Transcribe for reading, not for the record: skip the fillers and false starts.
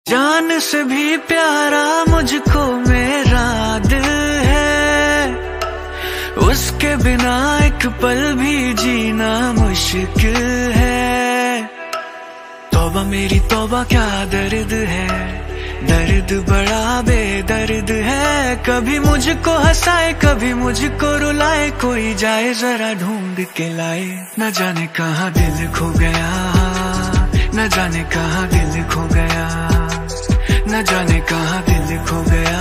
जान से भी प्यारा मुझको मेरा दिल है, उसके बिना एक पल भी जीना मुश्किल है। तौबा मेरी तौबा क्या दर्द है, दर्द बड़ा बेदर्द है। कभी मुझको हंसाए कभी मुझको रुलाए, कोई जाए जरा ढूंढ के लाए। न जाने कहाँ दिल खो गया, न जाने कहाँ दिल खो गया, न जाने कहाँ दिल खो गया।